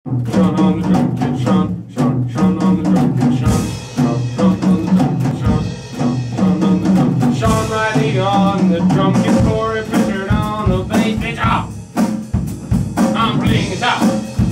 Sean on the drum kit, Sean on the drum kit, Sean on the drum kit, Sean on the drum kit, Sean Riley on the drum kit, Corey Pritchard on the bass guitar. I'm playing guitar.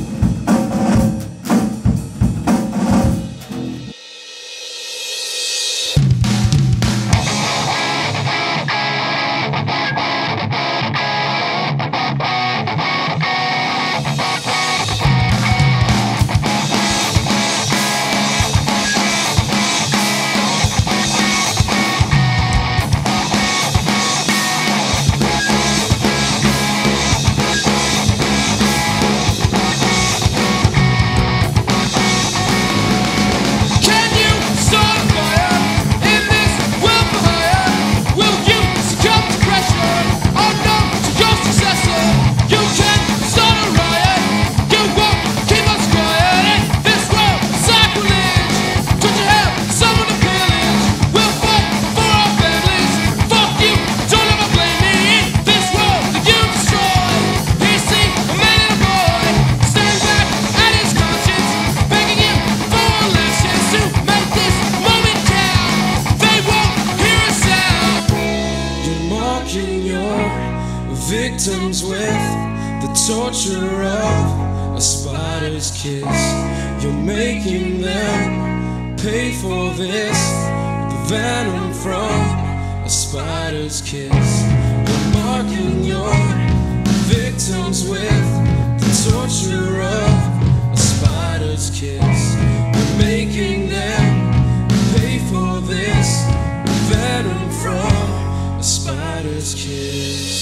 Victims with the torture of a spider's kiss. You're making them pay for this. The venom from a spider's kiss. You're marking your victims with the torture of a spider's kiss. You're making them pay for this. The venom from a spider's kiss.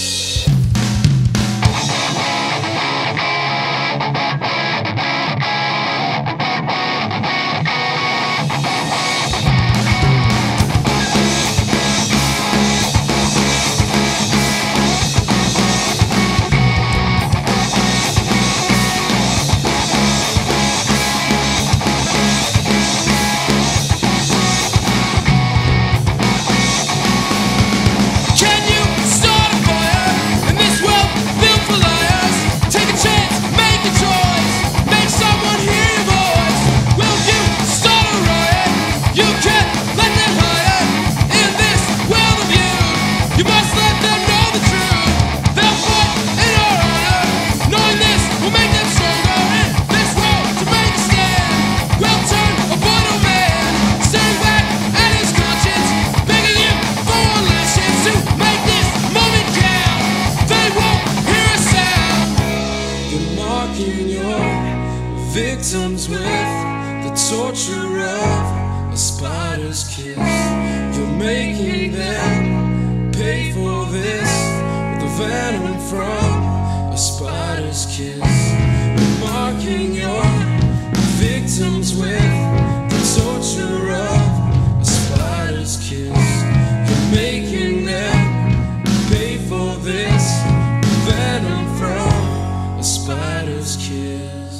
Victims with the torture of a spider's kiss. You're making them pay for this with the venom from a spider's kiss. You're marking your victims with the torture of a spider's kiss. You're making them pay for this with venom from a spider's kiss.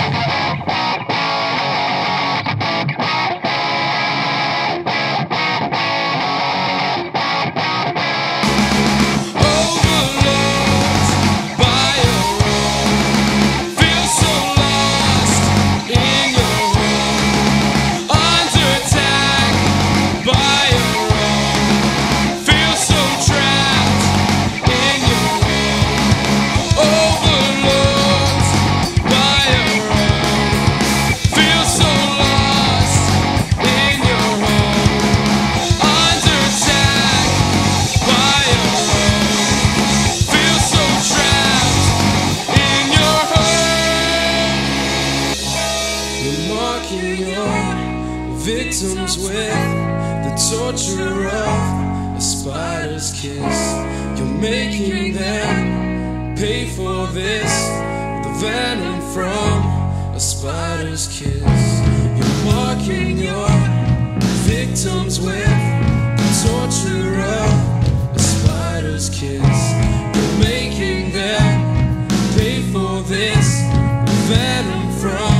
Victims with the torture of a spider's kiss. You're making them pay for this. The venom from a spider's kiss. You're marking your victims with the torture of a spider's kiss. You're making them pay for this. The venom from